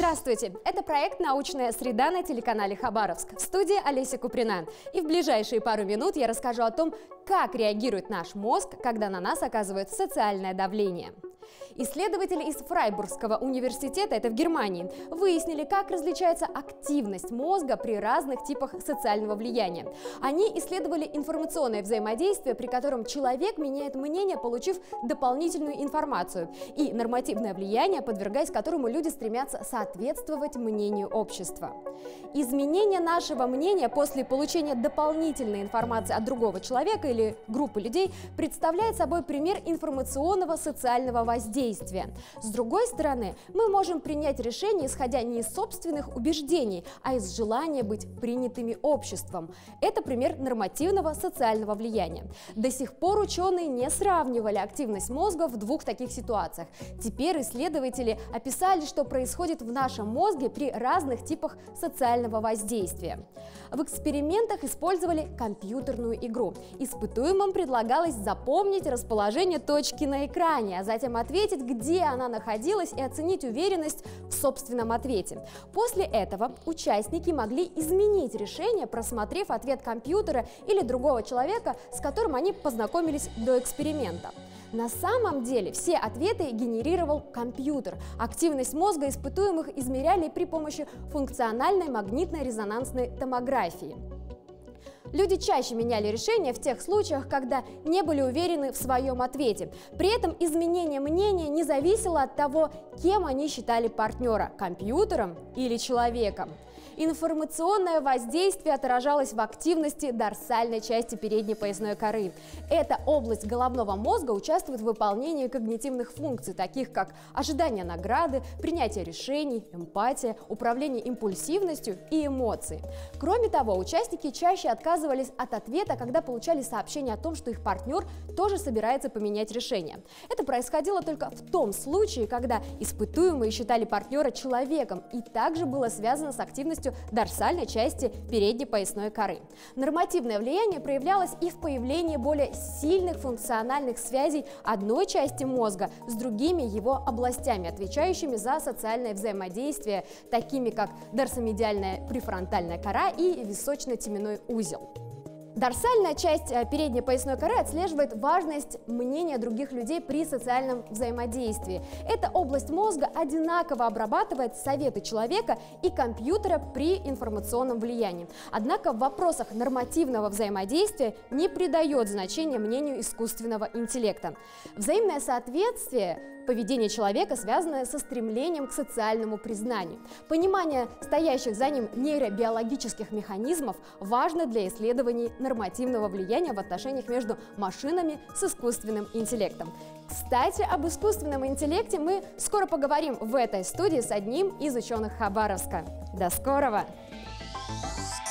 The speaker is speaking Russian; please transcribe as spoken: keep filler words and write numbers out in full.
Здравствуйте! Это проект «Научная среда» на телеканале Хабаровск. В студии Олеся Куприна. И в ближайшие пару минут я расскажу о том, как реагирует наш мозг, когда на нас оказывает социальное давление. Исследователи из Фрайбургского университета, это в Германии, выяснили, как различается активность мозга при разных типах социального влияния. Они исследовали информационное взаимодействие, при котором человек меняет мнение, получив дополнительную информацию, и нормативное влияние, подвергаясь которому люди стремятся соответствовать мнению общества. Изменение нашего мнения после получения дополнительной информации от другого человека или группы людей представляет собой пример информационного социального воздействия. С другой стороны, мы можем принять решение, исходя не из собственных убеждений, а из желания быть принятыми обществом. Это пример нормативного социального влияния. До сих пор ученые не сравнивали активность мозга в двух таких ситуациях. Теперь исследователи описали, что происходит в нашем мозге при разных типах социального воздействия. В экспериментах использовали компьютерную игру. Испытуемым предлагалось запомнить расположение точки на экране, а затем ответить, где она находилась, и оценить уверенность в собственном ответе. После этого участники могли изменить решение, просмотрев ответ компьютера или другого человека, с которым они познакомились до эксперимента. На самом деле все ответы генерировал компьютер. Активность мозга испытуемых измеряли при помощи функциональной магнитно-резонансной томографии. Люди чаще меняли решения в тех случаях, когда не были уверены в своем ответе. При этом изменение мнения не зависело от того, кем они считали партнера – компьютером или человеком. Информационное воздействие отражалось в активности дорсальной части передней поясной коры. Эта область головного мозга участвует в выполнении когнитивных функций, таких как ожидание награды, принятие решений, эмпатия, управление импульсивностью и эмоции. Кроме того, участники чаще отказывались от ответа, когда получали сообщение о том, что их партнер тоже собирается поменять решение. Это происходило только в том случае, когда испытуемые считали партнера человеком, и также было связано с активностью дорсальной части передней поясной коры. Нормативное влияние проявлялось и в появлении более сильных функциональных связей одной части мозга с другими его областями, отвечающими за социальное взаимодействие, такими как дорсомедиальная префронтальная кора и височно-теменной узел. Дорсальная часть передней поясной коры отслеживает важность мнения других людей при социальном взаимодействии. Эта область мозга одинаково обрабатывает советы человека и компьютера при информационном влиянии. Однако в вопросах нормативного взаимодействия не придает значения мнению искусственного интеллекта. Взаимное соответствие поведение человека, связанное со стремлением к социальному признанию. Понимание стоящих за ним нейробиологических механизмов важно для исследований нормативного влияния в отношениях между машинами с искусственным интеллектом. Кстати, об искусственном интеллекте мы скоро поговорим в этой студии с одним из ученых Хабаровска. До скорого!